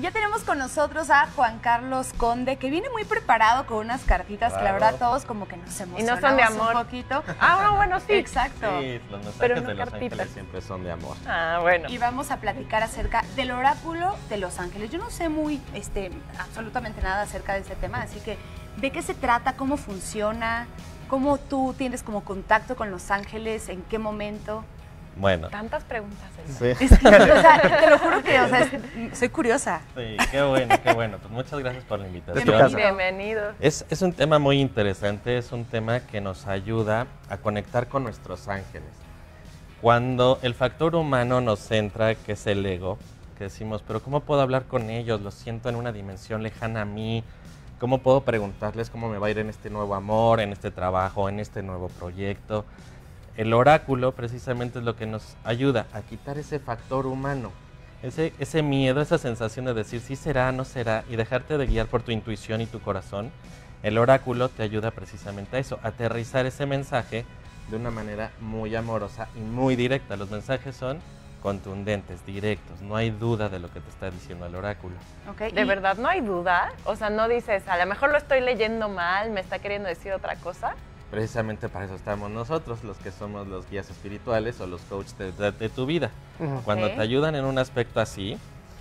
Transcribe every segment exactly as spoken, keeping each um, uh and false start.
Ya tenemos con nosotros a Juan Carlos Conde, que viene muy preparado con unas cartitas claro. que la verdad todos como que nos emocionamos. Y no son de amor. Un poquito. Ah, no, bueno, sí. Exacto. Sí, los mensajes Pero no de los cartitas. ángeles siempre son de amor. Ah, bueno. Y vamos a platicar acerca del oráculo de los ángeles. Yo no sé muy, este, absolutamente nada acerca de este tema, así que ¿de qué se trata? ¿Cómo funciona? ¿Cómo tú tienes como contacto con los ángeles? ¿En qué momento? Bueno. Tantas preguntas. Sí. Es que, o sea, te lo juro que, o sea, es, soy curiosa. Sí, qué bueno, qué bueno. Pues muchas gracias por la invitación. Bienvenido. Bienvenido. Es, es un tema muy interesante, es un tema que nos ayuda a conectar con nuestros ángeles. Cuando el factor humano nos centra, que es el ego, que decimos, pero ¿cómo puedo hablar con ellos? Los siento en una dimensión lejana a mí. ¿Cómo puedo preguntarles cómo me va a ir en este nuevo amor, en este trabajo, en este nuevo proyecto? El oráculo precisamente es lo que nos ayuda a quitar ese factor humano, ese, ese miedo, esa sensación de decir sí será, no será, y dejarte de guiar por tu intuición y tu corazón. El oráculo te ayuda precisamente a eso, a aterrizar ese mensaje de una manera muy amorosa y muy directa. Los mensajes son contundentes, directos, no hay duda de lo que te está diciendo el oráculo. Okay. ¿De y... verdad no hay duda? O sea, no dices, a lo mejor lo estoy leyendo mal, me está queriendo decir otra cosa. Precisamente para eso estamos nosotros, los que somos los guías espirituales o los coaches de, de, de tu vida. Uh-huh. Cuando okay. te ayudan en un aspecto así,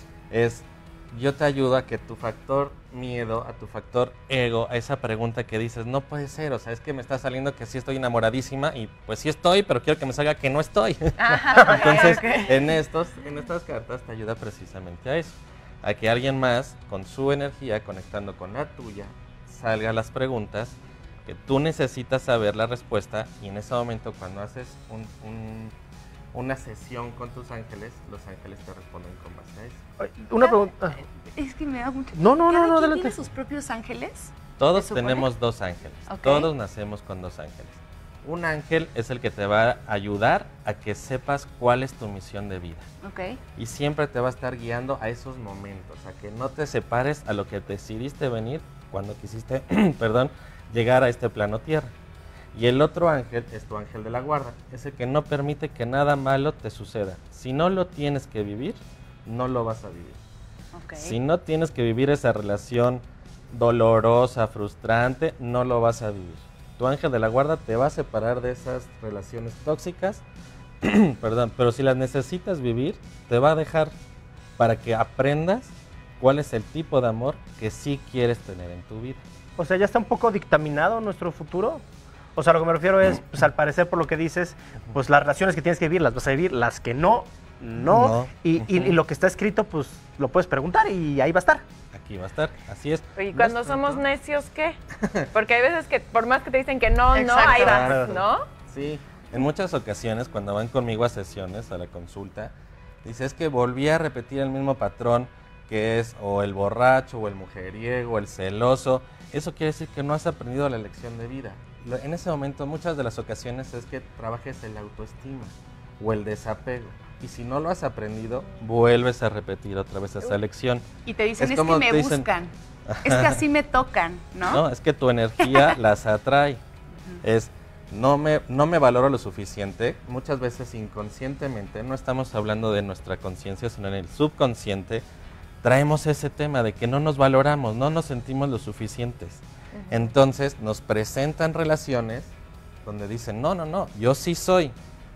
es yo te ayudo a que tu factor miedo, a tu factor ego, a esa pregunta que dices, no puede ser, o sea, es que me está saliendo que sí estoy enamoradísima y pues sí estoy, pero quiero que me salga que no estoy. Ajá, Entonces, okay. en, estos, en estas cartas te ayuda precisamente a eso, a que alguien más, con su energía, conectando con la tuya, salga las preguntas que tú necesitas saber la respuesta, y en ese momento cuando haces un, un, una sesión con tus ángeles, los ángeles te responden con base a eso. Una pregunta. Es que me da mucho... No, no, no, no, adelante. ¿Tiene sus propios ángeles? Todos tenemos dos ángeles, okay. todos nacemos con dos ángeles. Un ángel es el que te va a ayudar a que sepas cuál es tu misión de vida. Okay. Y siempre te va a estar guiando a esos momentos, a que no te separes a lo que decidiste venir cuando quisiste, perdón, llegar a este plano tierra. Y el otro ángel es tu ángel de la guarda, es el que no permite que nada malo te suceda. Si no lo tienes que vivir, no lo vas a vivir. Okay. Si no tienes que vivir esa relación dolorosa, frustrante, no lo vas a vivir. Tu ángel de la guarda te va a separar de esas relaciones tóxicas, perdón, pero si las necesitas vivir, te va a dejar para que aprendas cuál es el tipo de amor que sí quieres tener en tu vida. O sea, ¿ya está un poco dictaminado nuestro futuro? O sea, lo que me refiero es, pues al parecer por lo que dices, pues las relaciones que tienes que vivir, las vas a vivir, las que no, no, no. Y, y, y lo que está escrito, pues lo puedes preguntar y ahí va a estar. Aquí va a estar, así es. Y cuando somos necios, ¿qué? Porque hay veces que por más que te dicen que no, Exacto. no, ahí vas, ¿no? Sí, en muchas ocasiones cuando van conmigo a sesiones, a la consulta, dice, es que volví a repetir el mismo patrón, que es o el borracho, o el mujeriego, o el celoso. Eso quiere decir que no has aprendido la lección de vida. En ese momento, muchas de las ocasiones es que trabajes el autoestima o el desapego. Y si no lo has aprendido, vuelves a repetir otra vez esa lección. Y te dicen, es, es que me dicen, buscan, es que así me tocan, ¿no? No, es que tu energía las atrae. Uh-huh. Es, no me, no me valoro lo suficiente. Muchas veces inconscientemente, no estamos hablando de nuestra conciencia, sino en el subconsciente, traemos ese tema de que no nos valoramos, no nos sentimos lo suficientes. Uh-huh. Entonces nos presentan relaciones donde dicen, no, no, no, yo sí soy.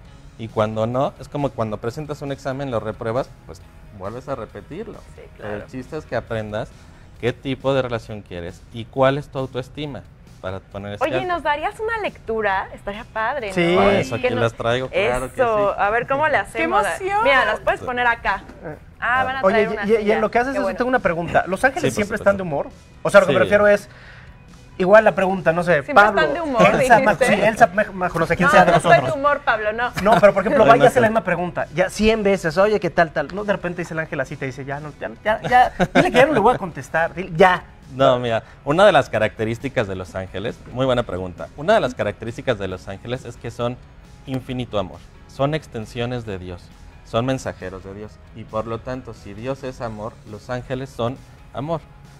Y cuando no, es como cuando presentas un examen, lo repruebas, pues vuelves a repetirlo. Sí, claro. Pero el chiste es que aprendas qué tipo de relación quieres y cuál es tu autoestima para poner ese Oye, alto. ¿nos darías una lectura? Estaría padre, ¿no? Sí. Por eso aquí nos... las traigo, claro eso. que sí. A ver, ¿cómo le hacemos? ¡Qué emoción! Mira, las puedes poner acá. Ah, van a traer Oye, una y, y silla. en lo que haces Qué eso, bueno. tengo una pregunta. ¿Los ángeles Sí, siempre supuesto. están de humor? O sea, lo que Sí. me refiero es, igual la pregunta, no sé, Siempre Pablo, están de humor, Elsa, dijiste. Majo, sí, Elsa, Majo, no sé quién No, sea de no nosotros. estoy de humor, Pablo, no. No, pero por ejemplo, Bueno, vaya a hacer la sí. misma pregunta, ya cien veces, oye, ¿qué tal, tal? No, de repente dice el ángel así, te dice, ya, no, ya, ya, ya, dile que ya no le voy a contestar, dile, ya. No, mira, una de las características de los ángeles, muy buena pregunta, una de las características de los ángeles es que son infinito amor, son extensiones de Dios, son mensajeros de Dios, y por lo tanto, si Dios es amor, los ángeles son amor.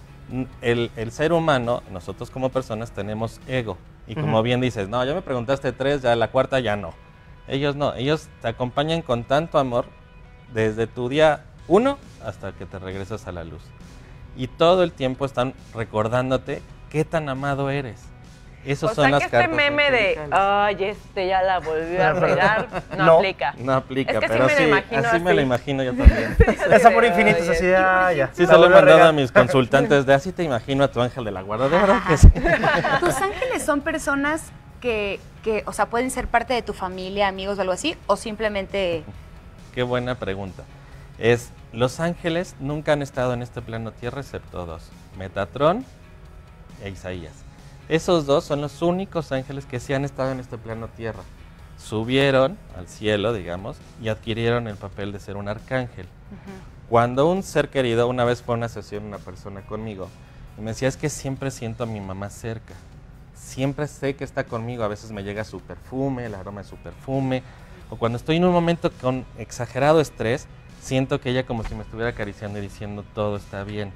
El, el ser humano, nosotros como personas tenemos ego, y como uh-huh. bien dices, no, ya me preguntaste tres, ya la cuarta ya no. Ellos no, ellos te acompañan con tanto amor desde tu día Uno, hasta que te regresas a la luz. Y todo el tiempo están recordándote qué tan amado eres. Esos o son sea las que este cartas meme de, ay, este ya la volvió a regar, no, no aplica. No aplica, es que pero sí, sí, me lo imagino así, así me lo imagino yo también. Es amor infinito, es así, ah, ya. Sí, se lo he mandado a mis consultantes de así te imagino a tu ángel de la guarda, de verdad que sí. ¿Tus ángeles son personas que, que, o sea, pueden ser parte de tu familia, amigos o algo así, o simplemente...? Qué buena pregunta. Es, los ángeles nunca han estado en este plano tierra excepto dos, Metatrón e Isaías. Esos dos son los únicos ángeles que sí han estado en este plano tierra. Subieron al cielo, digamos, y adquirieron el papel de ser un arcángel. Uh-huh. Cuando un ser querido, una vez fue a una sesión una persona conmigo, y me decía, es que siempre siento a mi mamá cerca. Siempre sé que está conmigo, a veces me llega su perfume, el aroma de su perfume, o cuando estoy en un momento con exagerado estrés, siento que ella como si me estuviera acariciando y diciendo, todo está bien.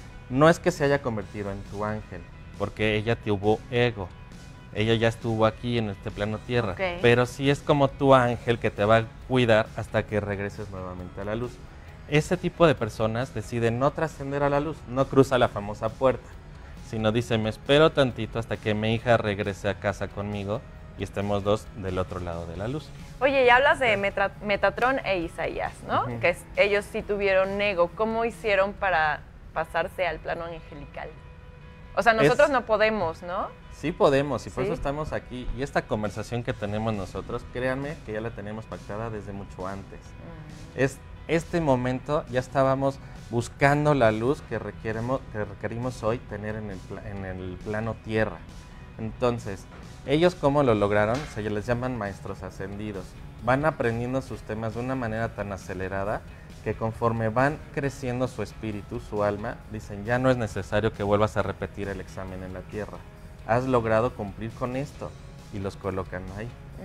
No es que se haya convertido en tu ángel, porque ella tuvo ego, ella ya estuvo aquí en este plano tierra, okay. Pero sí es como tu ángel que te va a cuidar hasta que regreses nuevamente a la luz. Ese tipo de personas deciden no trascender a la luz, no cruza la famosa puerta, sino dice, me espero tantito hasta que mi hija regrese a casa conmigo y estemos dos del otro lado de la luz. Oye, y hablas de Metra Metatrón e Isaías, ¿no? Uh-huh. Que es, ellos sí tuvieron ego. ¿Cómo hicieron para pasarse al plano angelical? O sea, nosotros es, no podemos, ¿no? Sí podemos, y por ¿Sí? eso estamos aquí. Y esta conversación que tenemos nosotros, créanme que ya la tenemos pactada desde mucho antes. Uh-huh. Es este momento, ya estábamos buscando la luz que, requeremos, que requerimos hoy tener en el, en el plano tierra. Entonces, ellos cómo lo lograron, se les llaman maestros ascendidos. Van aprendiendo sus temas de una manera tan acelerada que conforme van creciendo su espíritu, su alma, dicen, ya no es necesario que vuelvas a repetir el examen en la tierra. Has logrado cumplir con esto, y los colocan ahí.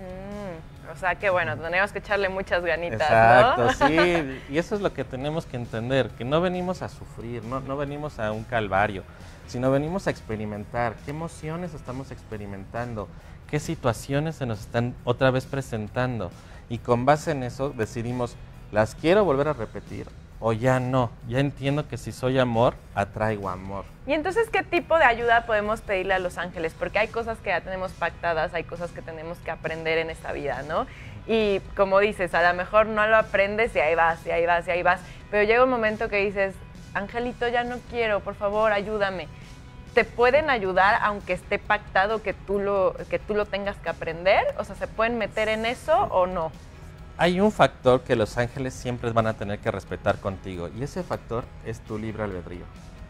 Mm, o sea que bueno, tenemos que echarle muchas ganitas, Exacto, ¿no? sí, y eso es lo que tenemos que entender, que no venimos a sufrir, no, no venimos a un calvario, sino venimos a experimentar qué emociones estamos experimentando, qué situaciones se nos están otra vez presentando, y con base en eso decidimos, ¿las quiero volver a repetir o ya no? Ya entiendo que si soy amor, atraigo amor. Y entonces, ¿qué tipo de ayuda podemos pedirle a los ángeles? Porque hay cosas que ya tenemos pactadas, hay cosas que tenemos que aprender en esta vida, ¿no? Y como dices, a lo mejor no lo aprendes y ahí vas, y ahí vas, y ahí vas, pero llega un momento que dices, Angelito, ya no quiero, por favor, ayúdame. ¿Te pueden ayudar aunque esté pactado que tú lo, que tú lo tengas que aprender? O sea, ¿se pueden meter en eso o no? Hay un factor que los ángeles siempre van a tener que respetar contigo, y ese factor es tu libre albedrío.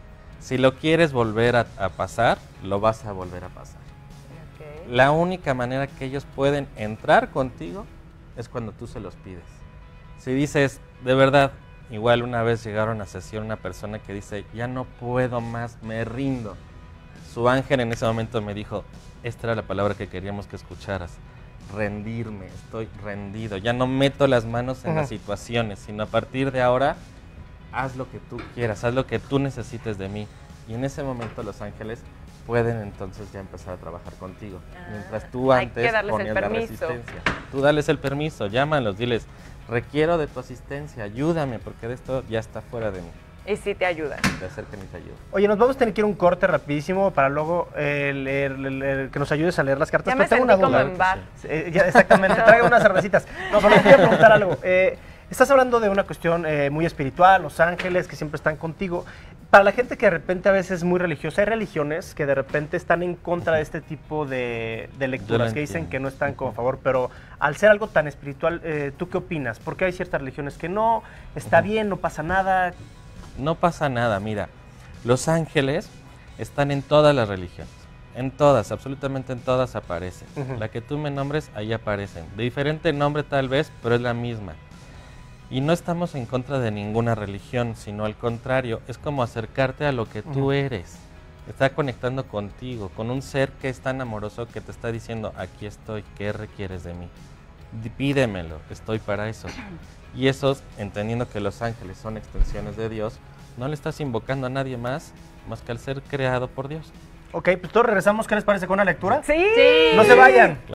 Si lo quieres volver a, a pasar, lo vas a volver a pasar. Okay. La única manera que ellos pueden entrar contigo es cuando tú se los pides. Si dices, de verdad, igual una vez llegaron a sesión una persona que dice, ya no puedo más, me rindo. Su ángel en ese momento me dijo, esta era la palabra que queríamos que escucharas. Rendirme, estoy rendido, ya no meto las manos en uh-huh. las situaciones, sino a partir de ahora, haz lo que tú quieras, haz lo que tú necesites de mí. Y en ese momento los ángeles pueden entonces ya empezar a trabajar contigo. Ah, mientras tú antes ponías la resistencia. Tú dales el permiso, llámalos, diles, requiero de tu asistencia, ayúdame, porque de esto ya está fuera de mí. Y sí te ayudan. Te acercan y te ayudan. Oye, nos vamos a tener que ir a un corte rapidísimo para luego eh, leer, leer, que nos ayudes a leer las cartas. Ya me tengo sentí una como duda. en bar. Sí. Eh, ya, exactamente, traigan unas cervecitas. No, pero les quiero preguntar algo. Eh, estás hablando de una cuestión eh, muy espiritual, los ángeles que siempre están contigo. Para la gente que de repente a veces es muy religiosa, hay religiones que de repente están en contra de este tipo de, de lecturas, que dicen que no están como a favor, pero al ser algo tan espiritual, eh, ¿tú qué opinas? Porque hay ciertas religiones que no, está bien, no pasa nada. No pasa nada, mira, los ángeles están en todas las religiones, en todas, absolutamente en todas aparecen. Uh-huh. La que tú me nombres, ahí aparecen. De diferente nombre tal vez, pero es la misma. Y no estamos en contra de ninguna religión, sino al contrario, es como acercarte a lo que tú uh-huh. eres. Está conectando contigo, con un ser que es tan amoroso que te está diciendo, aquí estoy, ¿qué requieres de mí? Pídemelo, estoy para eso. Y esos, entendiendo que los ángeles son extensiones de Dios, no le estás invocando a nadie más, más que al ser creado por Dios. Ok, pues todos regresamos, ¿qué les parece con una lectura? Sí. sí. No se vayan.